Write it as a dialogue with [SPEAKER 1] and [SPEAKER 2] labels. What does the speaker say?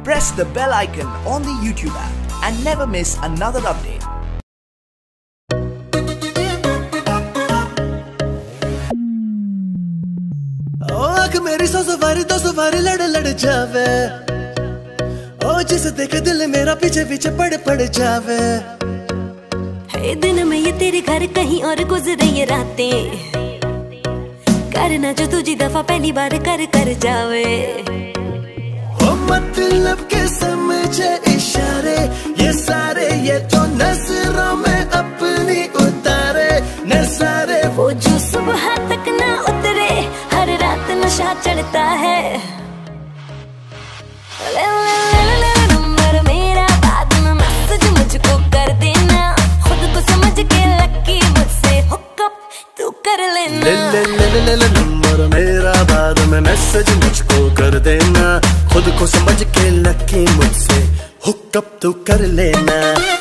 [SPEAKER 1] press the bell icon on the YouTube app and never miss another update.
[SPEAKER 2] मेरी सौ सवारी लड़ जावे, ओ जिसे देखे दिल मेरा पीछे पीछे पड़ जावे।
[SPEAKER 3] है दिन में ये तेरे घर कहीं और गुजरे ये रातें, करना जो तुझी दफा पहली बार कर जावे।
[SPEAKER 2] ओ मतलब के समझे इशारे ये सारे, ये तो नजरों में अपनी उतारे नजारे।
[SPEAKER 3] वो जो सुबह तक ना उतरे, हर रात नशा चढ़ता है। नंबर मेरा बाद में मैसेज मुझको कर देना, खुद को समझ के लकी मुझसे हुकअप तू कर लेना।
[SPEAKER 2] नंबर मेरा बाद में मैसेज मुझको कर देना, खुद को समझ के लकी मुझसे हुकअप तू कर लेना।